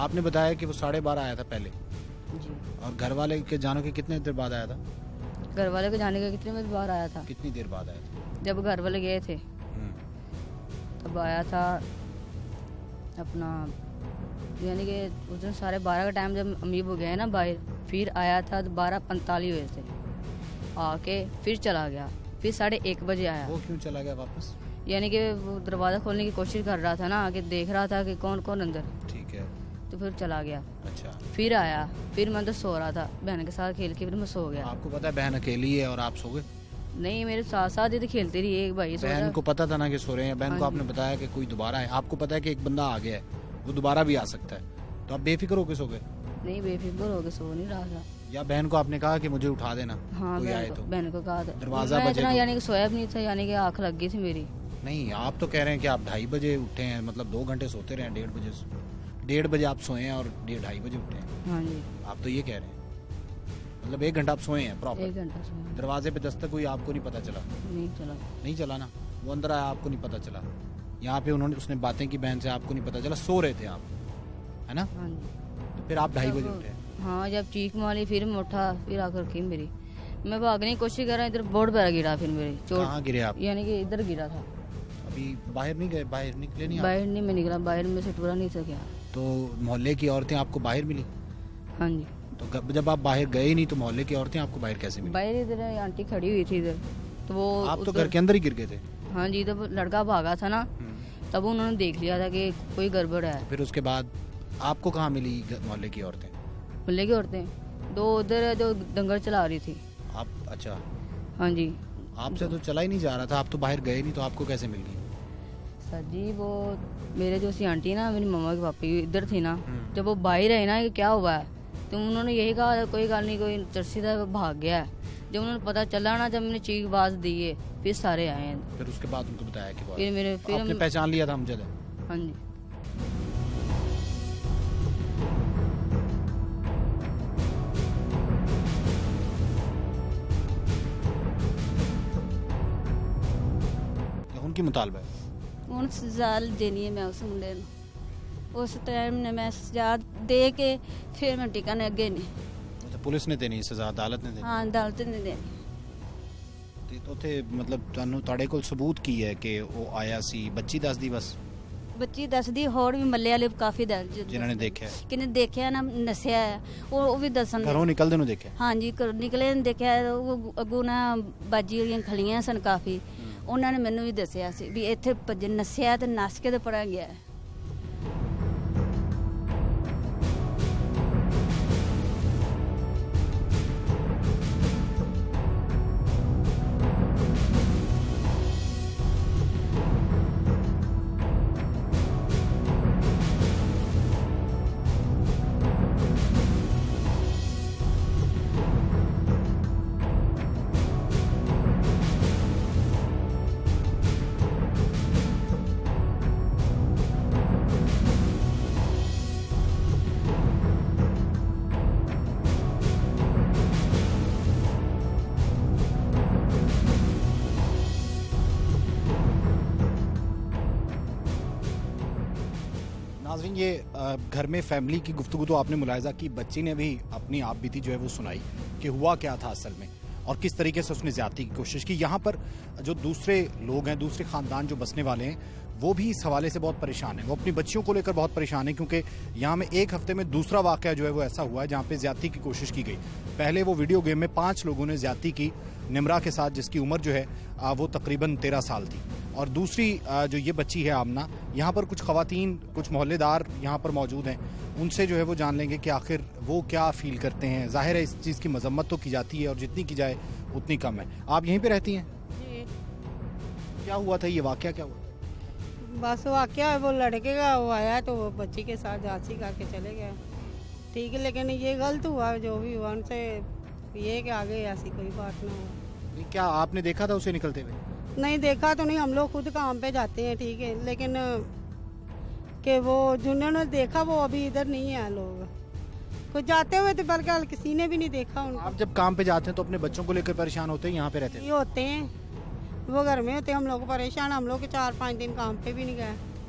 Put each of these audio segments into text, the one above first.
आपने बताया कि वो 12:30 आया था पहले जी। और घर वाले के जाने के कितने देर बाद आया था? घर वाले के जाने के कितने बजे बाहर आया था? कितनी देर बाद आया था? जब घर वाले गए थे तब आया था अपना, यानी कि उस दिन 12:30 का टाइम जब अम्मी वो गए ना बाहर, फिर आया था तो 12:45 हुए थे, आके फिर चला गया, फिर 1:30 बजे आया। वो क्यों चला गया वापस? यानी कि वो दरवाज़ा खोलने की कोशिश कर रहा था ना, कि देख रहा था कि कौन कौन अंदर, ठीक है, तो फिर चला गया। अच्छा। फिर आया, फिर मैं तो सो रहा था बहन के साथ खेल के, फिर मैं सो गया। आपको पता है बहन अकेली है और आप सो गए? नहीं, मेरे साथ साथ ही तो खेलती रही एक भाई। बहन को पता था ना कि सो रहे हैं? बहन को आपने बताया कि कोई दोबारा है? आपको पता है कि एक बंदा आ गया है, वो दोबारा भी आ सकता है, तो आप बेफिक्र होकर सो गए? नहीं, बेफिक्र होकर सो नहीं रहा था। या बहन को आपने कहा कि मुझे उठा देना? हाँ, कोई आए तो बहन को कहा था। दरवाजा मैं बजे इतना तो? यानी कि सोया भी नहीं था, यानी कि आँख लग गई थी मेरी। नहीं, आप तो कह रहे हैं कि आप 2:30 बजे उठे हैं, मतलब 2 घंटे सोते रहे हैं, 1:30 बजे आप सोए हैं और 2:30 बजे उठे हैं। हाँ जी। आप तो ये कह रहे हैं मतलब 1 घंटा आप सोए हैं प्रॉपर? 1 घंटा सोया। दरवाजे पे दस्तक हुई, आपको नहीं पता चला? नहीं चला ना, वो अंदर आया, आपको नहीं पता चला। यहाँ पे उसने बातें की बहन से, आपको नहीं पता चला, सो रहे थे आप, है ना? हाँ जी। तो फिर आप 2:30 बजे उठे? हाँ, जब चीख मारी फिर मैं उठा, फिर आकर की मेरी, मैं भागने की कोशिश कर रहा, इधर बोर्ड पर गिरा, फिर मेरी चोट। कहाँ गिरे आप? यानी कि इधर गिरा था। अभी बाहर नहीं गए? बाहर निकले नहीं? बाहर नहीं मैं निकला, बाहर में से टूरा नहीं सका। तो मोहल्ले की औरतें आपको बाहर मिली? हाँ जी। तो जब आप बाहर गए ही नहीं तो मोहल्ले की औरतें आपको बाहर कैसे मिली? बाहर इधर आंटी खड़ी हुई थी इधर, तो वो आप तो घर के अंदर ही गिर गए थे? हाँ जी, तब लड़का भागा था ना, तब उन्होंने देख लिया था कि कोई गड़बड़ है। तो फिर उसके बाद आपको कहाँ मिली मोहल्ले की औरतें? मोहल्ले की औरतें दो उधर जो दंगल चला रही थी। आप? अच्छा। हाँ जी। आपसे तो चला ही नहीं जा रहा था, आप तो बाहर गए नहीं, तो आपको कैसे मिल गई? सर जी, वो मेरे जो सी आंटी ना, मेरी मम्मा के पापी इधर थी ना, जब वो बाहर आई ना कि क्या हुआ है, तो उन्होंने यही कहा कोई गल नहीं, कोई चर्सी था, वो भाग गया है। जब उन्होंने पता चला ना, जब मैंने चीख आवाज दी है, फिर सारे आए हैं। फिर उसके बाद उनको बताया कि फिर आपने पहचान लिया था अमजद है? हाँ जी। उनकी मुतालबा है ਹੁਣ ਸਜ਼ਾ ਦੇਣੀ ਹੈ ਮੈਂ ਉਸ ਮੁੰਡੇ ਨੂੰ। ਉਸ ਟਾਈਮ ਨੇ ਮੈਂ ਸਜ਼ਾ ਦੇ ਕੇ ਫਿਰ ਮੈਂ ਟਿਕਣ ਅੱਗੇ ਨਹੀਂ। तो पुलिस ने देनी सजा, अदालत ने देनी? ਹਾਂ ਅਦਾਲਤ ਨੇ ਦੇਣੀ। ਤੇ ਉੱਥੇ ਮਤਲਬ ਤੁਹਾਡੇ ਕੋਲ ਸਬੂਤ ਕੀ ਹੈ ਕਿ ਉਹ ਆਇਆ ਸੀ? ਬੱਚੀ ਦੱਸਦੀ ਬਸ? ਬੱਚੀ ਦੱਸਦੀ, ਹੋਰ ਵੀ ਮੱਲੇ ਵਾਲੇ ਕਾਫੀ ਜਿਨ੍ਹਾਂ ਨੇ ਦੇਖਿਆ? ਕਿਨੇ ਦੇਖਿਆ ਨਾ, ਨਸਿਆ ਉਹ ਵੀ ਦੱਸਣ। ਘਰੋਂ ਨਿਕਲਦੇ ਨੂੰ ਦੇਖਿਆ? ਹਾਂਜੀ, ਘਰੋਂ ਨਿਕਲੇ ਨੇ ਦੇਖਿਆ। ਉਹ ਅੱਗੋਂ ਨਾ ਬਾਜੀ ਵਾਲੀਆਂ ਖਲੀਆਂ ਸਨ ਕਾਫੀ, ਉਹਨਾਂ ਨੇ ਮੈਨੂੰ ਵੀ ਦੱਸਿਆ ਸੀ ਵੀ ਇੱਥੇ ਭੱਜ ਨਸਿਆ ਤੇ ਨਸ ਕੇ ਤੇ ਪੜਾ ਗਿਆ। नाज़रीन, ये घर में फैमिली की गुफ्तगू तो आपने मुलाहिजा की, बच्ची ने भी अपनी आप बीती जो है वो सुनाई कि हुआ क्या था असल में और किस तरीके से उसने ज़्यादती की कोशिश की। यहाँ पर जो दूसरे लोग हैं, दूसरे ख़ानदान जो बसने वाले हैं, वो भी इस हवाले से बहुत परेशान हैं। वो अपनी बच्चियों को लेकर बहुत परेशान है, क्योंकि यहाँ में एक हफ्ते में दूसरा वाक़या जो है वो ऐसा हुआ है जहाँ पे ज़्यादती की कोशिश की गई। पहले वो वीडियो गेम में 5 लोगों ने ज़्यादती की निमरा के साथ, जिसकी उम्र जो है वो तकरीबन 13 साल थी। और दूसरी जो ये बच्ची है आमना, यहाँ पर कुछ ख़वातीन, कुछ मोहल्लेदार यहाँ पर मौजूद हैं, उनसे जो है वो जान लेंगे कि आखिर वो क्या फ़ील करते हैं। ज़ाहिर है इस चीज़ की मजम्मत तो की जाती है और जितनी की जाए उतनी कम है। आप यहीं पे रहती हैं? जी। क्या हुआ था, ये वाक़या क्या हुआ? बस वाक़या वो लड़के का वो आया तो वो बच्ची के साथ जांची करके चले गए, ठीक है, लेकिन ये गलत हुआ जो भी हुआ। उनसे ये कि आगे ऐसी कोई बात ना हो। क्या आपने देखा था उसे निकलते हुए? नहीं देखा तो नहीं, हम लोग खुद काम पे जाते हैं, ठीक है, लेकिन कि वो जिन्होंने देखा वो अभी इधर नहीं है। लोग कुछ जाते हुए तो बल्कि किसी ने भी नहीं देखा उनको। आप जब काम पे जाते हैं तो अपने बच्चों को लेकर परेशान होते हैं? यहाँ पे रहते हैं? ये होते हैं, वो घर में होते हैं, हम लोग परेशान। हम लोग 4-5 दिन काम पे भी नहीं गए।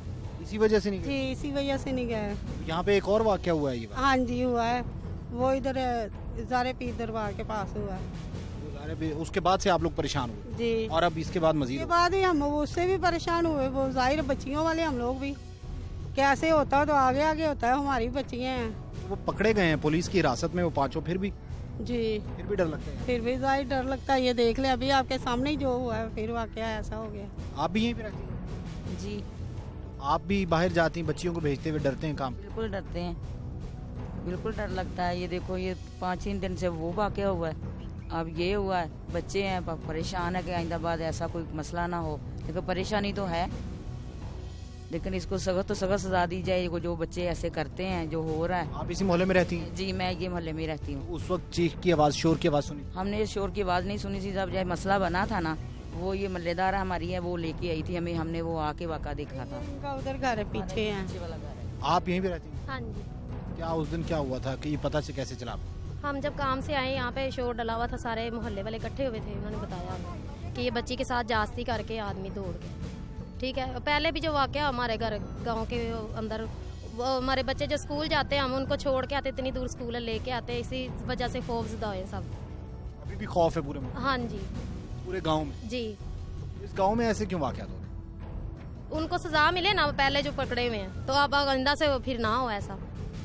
इसी वजह से नहीं गए? जी इसी वजह से नहीं गए। यहाँ पे एक और वाकया हुआ है ये बात। हाँ जी हुआ है, वो इधर ज़ारे पीर दरबार के पास हुआ है। उसके बाद से आप लोग परेशान हुए जी, और अब इसके बाद उसके मजीद बाद ही हम उससे भी परेशान हुए। वो जाहिर बच्चियों वाले हम लोग भी, कैसे होता तो आगे आगे होता है, हमारी बच्चियाँ हैं। वो पकड़े गए हैं पुलिस की हिरासत में वो पांचों, फिर भी जी डर लगता है। फिर भी जाहिर डर लगता है। ये देख ले अभी आपके सामने ही जो हुआ है, फिर वाकया ऐसा हो गया। आप भी यहीं पे रहती हैं? जी आप भी बाहर जाती हैं, बच्चियों को भेजते हुए डरते हैं काम? बिल्कुल डरते हैं, बिल्कुल डर लगता है। ये देखो ये 5-3 दिन से वो वाकया हुआ है, अब ये हुआ है। बच्चे हैं परेशान है कि आइंदा बाद ऐसा कोई मसला ना हो। देखो परेशानी तो है, लेकिन इसको सख्त तो सख्त सजा दी जाए। जो बच्चे ऐसे करते हैं, जो हो रहा है। आप इसी मोहल्ले में रहती हैं? जी मैं ये मोहल्ले में रहती हूँ। उस वक्त चीख की आवाज, शोर की आवाज सुनी? हमने शोर की आवाज़ नहीं सुनी थी। जब जब मसला बना था ना, वो ये मल्लेदार हमारी है, वो लेके आई थी हमें, हमने वो आके वाक़ा देखा था। उनका उधर घर है, पीछे है। पीछे वाला घर है। आप यहीं पे रहती हैं? हाँ जी, क्या उस दिन क्या हुआ था कि ये पता से कैसे चला? हम जब काम से आए यहाँ पे शोर डला हुआ था, सारे मोहल्ले वाले इकट्ठे हुए थे। उन्होंने बताया हमें कि ये बच्ची के साथ जास्ती करके आदमी दौड़ गए। ठीक है, पहले भी जो वाकया हमारे घर गांव के अंदर, वो हमारे बच्चे जो स्कूल जाते हैं, हम उनको छोड़ के आते, इतनी दूर स्कूल लेके आते, इसी वजह से खौफजदा हुए सब। अभी भी खौफ है पूरे में? हाँ जी पूरे गांव में? जी। इस गांव में ऐसे क्यों वाकयात हो रहे? उनको सजा मिले ना पहले जो पकड़े हुए हैं, तो अब आइंदा से फिर ना हो ऐसा।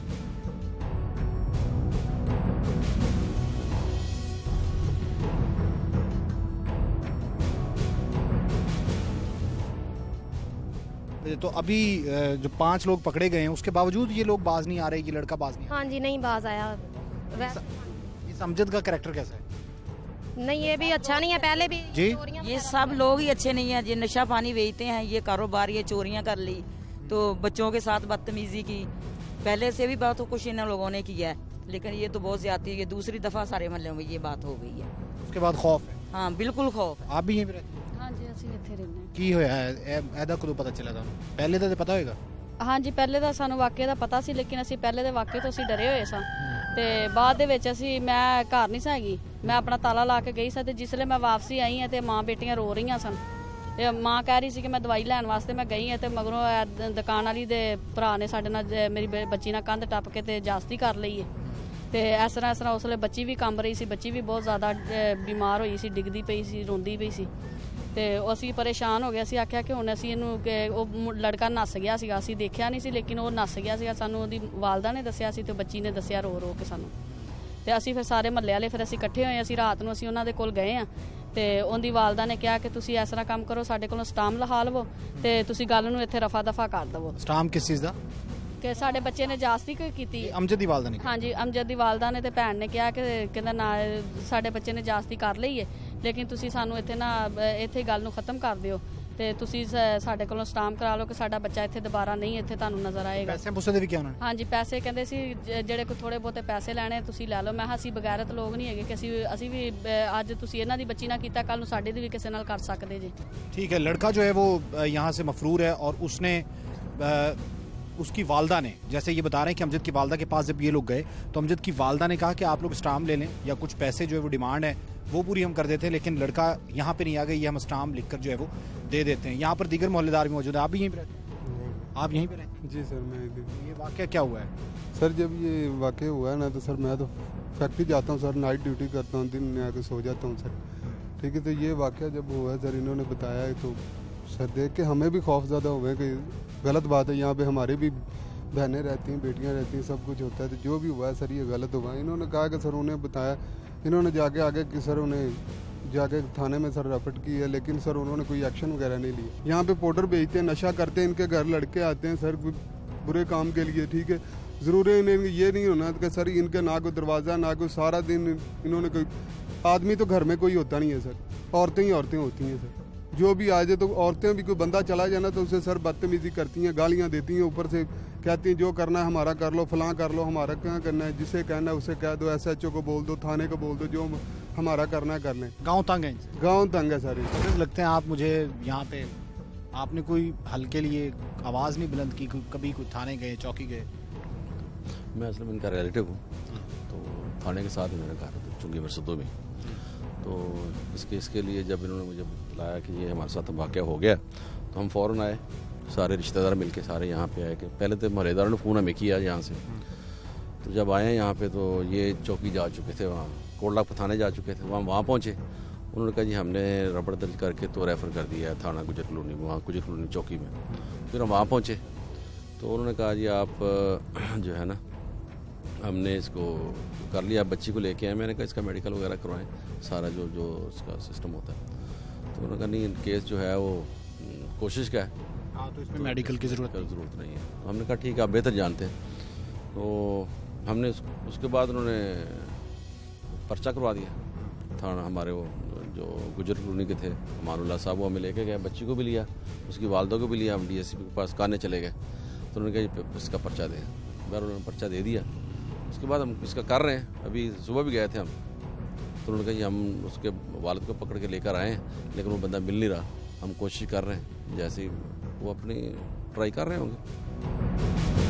तो अभी जो 5 लोग पकड़े गए हैं, उसके बावजूद ये लोग बाज नहीं आ रहे, ये लड़का बाज नहीं आ हाँ जी, नहीं बाज आया। रहा। इस अमजद का कैरेक्टर कैसा है? नहीं, ये भी अच्छा नहीं है, पहले भी जी? चोरियां ये सब लोग ही अच्छे नहीं है। ये नशा पानी बेचते हैं, ये कारोबार, ये चोरियां कर ली, तो बच्चों के साथ बदतमीजी की। पहले से भी बात कुछ इन लोगों ने की है, लेकिन ये तो बहुत ज्यादा है। दूसरी दफा सारे मोहल्ले में ये बात हो गई है। उसके बाद खौफ है? हाँ बिल्कुल खौफ है। आप भी यहीं पे रहती हैं? हाँ जी, ਅਸੀਂ ਇੱਥੇ ਰਹਿੰਦੇ ਹਾਂ। ਕੀ ਹੋਇਆ ਹੈ ਇਹਦਾ ਕਦੋਂ ਪਤਾ ਚੱਲਿਆ ਤੁਹਾਨੂੰ? ਪਹਿਲੇ ਤਾਂ ਪਤਾ ਹੋਏਗਾ? ਹਾਂਜੀ, ਪਹਿਲੇ ਤਾਂ ਸਾਨੂੰ ਵਾਕਿਆ ਦਾ ਪਤਾ ਸੀ, ਲੇਕਿਨ ਅਸੀਂ ਪਹਿਲੇ ਦੇ ਵਾਕਿਆ ਤੋਂ ਅਸੀਂ ਡਰੇ ਹੋਏ ਸਾਂ। ਤੇ ਬਾਅਦ ਦੇ ਵਿੱਚ ਮੈਂ ਘਰ ਨਹੀਂ ਸਾਂ ਹੈਗੀ, ਮੈਂ ਆਪਣਾ ਤਾਲਾ ਲਾ ਕੇ ਗਈ ਸਾਂ। ਤੇ ਜਿਸਲੇ ਮੈਂ ਵਾਪਸੀ ਆਈ ਹਾਂ ਤੇ ਮਾਂ ਬੇਟੀਆਂ ਰੋ ਰਹੀਆਂ ਸਨ। ਤੇ ਮਾਂ ਕਹਿ ਰਹੀ ਸੀ ਕਿ ਮੈਂ ਦਵਾਈ ਲੈਣ ਵਾਸਤੇ ਮੈਂ ਗਈ ਹਾਂ, ਤੇ ਮਗਰੋਂ ਦੁਕਾਨ ਵਾਲੀ ਦੇ ਭਰਾ ਨੇ ਸਾਡੇ ਨਾਲ ਮੇਰੀ ਬੱਚੀ ਨਾਲ ਕੰਧ ਟੱਪ ਕੇ ਤੇ ਜਾਸਤੀ ਕਰ ਲਈ ਹੈ। ਤੇ ਇਸ ਤਰ੍ਹਾਂ ਉਸ ਵੇਲੇ ਬੱਚੀ ਵੀ ਕੰਬ ਰਹੀ ਸੀ, ਬੱਚੀ ਵੀ ਬਹੁਤ ਜ਼ਿਆਦਾ ਬਿਮਾਰ ਹੋਈ ਸੀ, ਡਿੱਗਦੀ ਪਈ ਸੀ, ਰੋਂਦੀ ਪਈ ਸੀ। ਤੇ ਅਸੀਂ ਪਰੇਸ਼ਾਨ ਹੋ ਗਏ। ਅਸੀਂ ਆਖਿਆ ਕਿ ਹੁਣ ਅਸੀਂ ਇਹਨੂੰ, ਕਿ ਉਹ ਲੜਕਾ ਨੱਸ ਗਿਆ ਸੀਗਾ, ਅਸੀਂ ਦੇਖਿਆ ਨਹੀਂ ਸੀ, ਲੇਕਿਨ ਉਹ ਨੱਸ ਗਿਆ ਸੀਗਾ। ਸਾਨੂੰ ਉਹਦੀ ਵਾਲਦਾ ਨੇ ਦੱਸਿਆ ਸੀ ਤੇ ਬੱਚੀ ਨੇ ਦੱਸਿਆ ਰੋ ਰੋ ਕੇ ਸਾਨੂੰ। ਤੇ ਅਸੀਂ ਫਿਰ ਸਾਰੇ ਮਹੱਲੇ ਵਾਲੇ ਫਿਰ ਅਸੀਂ ਇਕੱਠੇ ਹੋਏ। ਅਸੀਂ ਰਾਤ ਨੂੰ ਅਸੀਂ ਉਹਨਾਂ ਦੇ ਕੋਲ ਗਏ ਆ, ਤੇ ਉਹਦੀ ਵਾਲਦਾ ਨੇ ਕਿਹਾ ਕਿ ਤੁਸੀਂ ਇਸ ਤਰ੍ਹਾਂ ਕੰਮ ਕਰੋ, ਸਾਡੇ ਕੋਲੋਂ ਸਟਾਮ ਲਹਾ ਲਵੋ ਤੇ ਤੁਸੀਂ ਗੱਲ ਨੂੰ ਇੱਥੇ ਰਫਾ ਦਫਾ ਕਰ ਦਵੋ। ਸਟਾਮ ਕਿਸ ਚੀਜ਼ ਦਾ? ਕਿ ਸਾਡੇ ਬੱਚੇ ਨੇ ਜਾਸਤੀ ਕੀਤੀ। ਅਮਜਦ ਦੀ ਵਾਲਦਾ ਨੇ? ਹਾਂਜੀ, ਅਮਜਦ ਦੀ ਵਾਲਦਾ ਨੇ ਤੇ ਭੈਣ ਨੇ ਕਿਹਾ ਕਿ ਕਹਿੰਦਾ ਨਾ, ਸਾਡੇ ਬੱਚੇ ਨੇ ਜਾਸਤੀ ਕਰ ਲਈ ਹੈ, ਲੇਕਿਨ ਤੁਸੀਂ ਸਾਨੂੰ ਇੱਥੇ ਨਾ, ਇੱਥੇ ਗੱਲ ਨੂੰ ਖਤਮ ਕਰ ਦਿਓ ਤੇ ਤੁਸੀਂ ਸਾਡੇ ਕੋਲੋਂ ਸਟਾਮ ਕਰਾ ਲਓ ਕਿ ਸਾਡਾ ਬੱਚਾ ਇੱਥੇ ਦੁਬਾਰਾ ਨਹੀਂ ਇੱਥੇ ਤੁਹਾਨੂੰ ਨਜ਼ਰ ਆਏਗਾ। ਪੈਸੇ ਪੁੱਛਦੇ ਵੀ ਕਿਹਾ ਉਹਨਾਂ ਨੇ? ਹਾਂਜੀ, ਪੈਸੇ ਕਹਿੰਦੇ ਸੀ ਜਿਹੜੇ ਕੋਈ ਥੋੜੇ ਬਹੁਤੇ ਪੈਸੇ ਲੈਣੇ ਤੁਸੀਂ ਲੈ ਲਓ। ਮੈਂ ਕਿਹਾ ਅਸੀਂ ਬਗੈਰਤ ਲੋਕ ਨਹੀਂ ਹੈਗੇ ਕਿ ਅਸੀਂ ਵੀ ਅੱਜ ਤੁਸੀਂ ਇਹਨਾਂ ਦੀ ਬੱਚੀ ਨਾਲ ਕੀਤਾ, ਕੱਲ ਨੂੰ ਸਾਡੀ ਦੀ ਵੀ ਕਿਸੇ ਨਾਲ ਕਰ ਸਕਦੇ ਜੀ। ठीक है, लड़का जो है वो यहाँ से मफरूर है और उसने उसकी वालदा ने, जैसे ये बता रहे हैं कि अमजद की वालदा के पास जब ये लोग गए तो अमजद की वालदा ने कहा कि आप लोग स्टाम्प ले लें या कुछ पैसे जो है वो डिमांड है वो पूरी हम कर देते हैं, लेकिन लड़का यहाँ पे नहीं आ गई, ये हम स्टाम्प लिखकर जो है वो दे देते हैं। यहाँ पर दीगर मोहल्लेदार भी मौजूद है। आप भी यहीं पे रहते हैं? आप यहीं पे रहते हैं? जी सर, मैं ये वाकया क्या हुआ है? सर जब ये वाकया हुआ है ना, तो सर मैं तो फैक्ट्री जाता हूँ सर, नाइट ड्यूटी करता हूँ, दिन में आके सो जाता हूँ सर। ठीक है, तो ये वाकया जब हुआ है सर, इन्होंने बताया है तो सर देख के हमें भी खौफ ज़्यादा हुए कि गलत बात है। यहाँ पे हमारी भी बहनें रहती हैं, बेटियाँ रहती हैं, सब कुछ होता है। तो जो भी हुआ है सर ये गलत हुआ। इन्होंने कहा कि सर उन्हें बताया, इन्होंने जाके आगे कि सर उन्हें जाके थाने में सर रपट की है, लेकिन सर उन्होंने कोई एक्शन वगैरह नहीं लिया। यहाँ पे पाउडर बेचते हैं, नशा करते हैं, इनके घर लड़के आते हैं सर बुरे काम के लिए। ठीक है, ज़रूरी इन्हें ये नहीं होना कि सर इनके ना कोई दरवाज़ा ना कोई, सारा दिन इन्होंने कोई आदमी तो घर में कोई होता नहीं है सर, औरतें ही औरतें होती हैं सर। जो भी आ जाए तो औरतें भी, कोई बंदा चला जाए ना तो उसे सर बदतमीजी करती हैं, गालियाँ देती हैं, ऊपर से कहती हैं जो करना है हमारा कर लो, फलां कर लो, हमारा क्या करना है, जिसे कहना है उसे कह दो, SHO को बोल दो, थाने को बोल दो, जो हमारा करना है कर लें। गाँव तंग है इनसे? गाँव तंग है सारे। लगते हैं आप मुझे यहाँ पे, आपने कोई हल के लिए आवाज़ नहीं बुलंद की? कभी कोई थाने गए, चौकी गए? मैं असल में इनका रिलेटिव हूँ, तो थाने के साथ ही मेरा घर है चुंगी बरसतों में। तो इस केस के लिए जब इन्होंने मुझे बताया कि ये हमारे साथ वाक़या हो गया, तो हम फ़ौरन आए, सारे रिश्तेदार मिलके सारे यहाँ पे आए कि पहले तो मोहल्लेदारों ने फ़ोन हमें किया यहाँ से। तो जब आए यहाँ पे तो ये चौकी जा चुके थे, वहाँ कोटला थाने जा चुके थे। वहाँ पहुँचे, उन्होंने कहा जी हमने रबड़ दर्ज करके तो रेफ़र कर दिया है थाना गुजर कॉलोनी में, वहाँ गुजर कॉलोनी चौकी में। फिर हम वहाँ पहुँचे तो उन्होंने कहा जी आप जो है ना, हमने इसको कर लिया, बच्ची को लेके आए। मैंने कहा इसका मेडिकल वगैरह करवाएं, सारा जो इसका सिस्टम होता है। तो उन्होंने कहा नहीं, केस जो है वो कोशिश का है, हाँ, तो इसमें मेडिकल की ज़रूरत नहीं है। तो हमने कहा ठीक है, आप बेहतर जानते हैं। तो हमने उसके बाद उन्होंने पर्चा करवा दिया थाना, हमारे वो जो गुजर कॉलोनी के थे अमानुल्लाह साहब, वो हमें लेके गए, बच्ची को भी लिया, उसकी वालदा को भी लिया। हम डीएसपी के पास काने चले गए तो उन्होंने कहा इसका पर्चा दे, बार उन्होंने पर्चा दे दिया। उसके बाद हम इसका कर रहे हैं, अभी सुबह भी गए थे हम, तो उन्होंने कहा जी हम उसके वालिद को पकड़ के लेकर आए हैं, लेकिन वो बंदा मिल नहीं रहा। हम कोशिश कर रहे हैं, जैसे ही वो अपनी ट्राई कर रहे होंगे।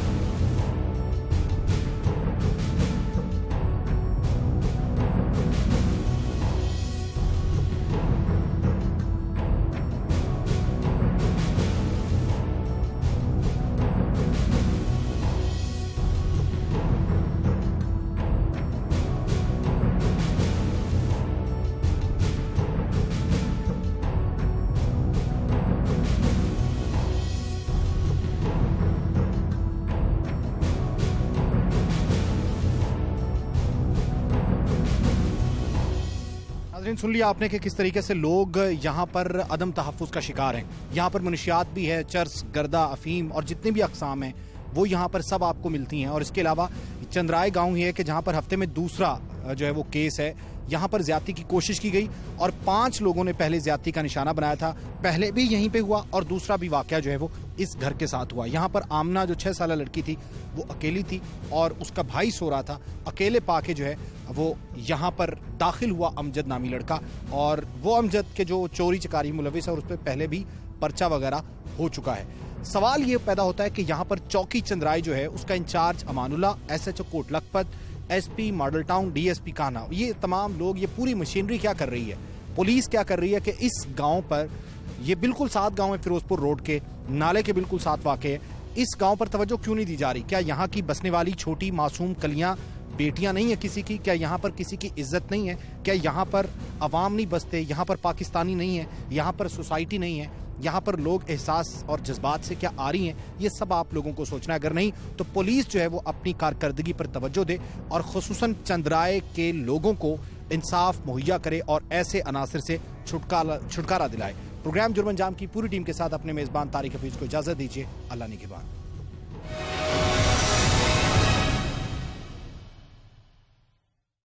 सुन लिया आपने कि किस तरीके से लोग यहाँ पर अदम तहफ़्फ़ुज़ का शिकार हैं। यहाँ पर मनशियात भी है, चर्स, गर्दा, अफीम और जितनी भी अक़साम हैं वो यहाँ पर सब आपको मिलती हैं। और इसके अलावा चंद्राय गांव ही है कि जहाँ पर हफ्ते में दूसरा जो है वो केस है। यहाँ पर ज्यादती की कोशिश की गई और 5 लोगों ने पहले ज्यादती का निशाना बनाया था। पहले भी यहीं पे हुआ और दूसरा भी वाकया जो है वो इस घर के साथ हुआ। यहाँ पर आमना जो 6 साल लड़की थी वो अकेली थी और उसका भाई सो रहा था। अकेले पाके जो है वो यहाँ पर दाखिल हुआ अमजद नामी लड़का, और वो अमजद के जो चोरी चकारी मुलविस है और उस पर पहले भी पर्चा वगैरह हो चुका है। सवाल ये पैदा होता है कि यहाँ पर चौकी चंद्राई जो है उसका in charge Amanullah, SHO Kot Lakhpat, SP Model Town, DSP Kanha, ये तमाम लोग, ये पूरी मशीनरी क्या कर रही है, पुलिस क्या कर रही है कि इस गांव पर, ये बिल्कुल साथ गांव है फिरोजपुर रोड के, नाले के बिल्कुल साथ वाक़े है, इस गांव पर तवज्जो क्यों नहीं दी जा रही? क्या यहाँ की बसने वाली छोटी मासूम कलियां बेटियां नहीं है किसी की? क्या यहाँ पर किसी की इज्जत नहीं है? क्या यहाँ पर अवाम नहीं बसते? यहाँ पर पाकिस्तानी नहीं है? यहाँ पर सोसाइटी नहीं है? यहाँ पर लोग एहसास और जज्बात से क्या आ रही हैं? ये सब आप लोगों को सोचना है। अगर नहीं तो पुलिस जो है वो अपनी कारकर्दगी पर तवज्जो दे और खुसूसन चंद्राए के लोगों को इंसाफ मुहैया करे और ऐसे अनासिर से छुटकारा दिलाए। प्रोग्राम जुर्म अंजाम की पूरी टीम के साथ अपने मेज़बान तारिक हफीज को इजाज़त दीजिए। अल्लाह निगहबान।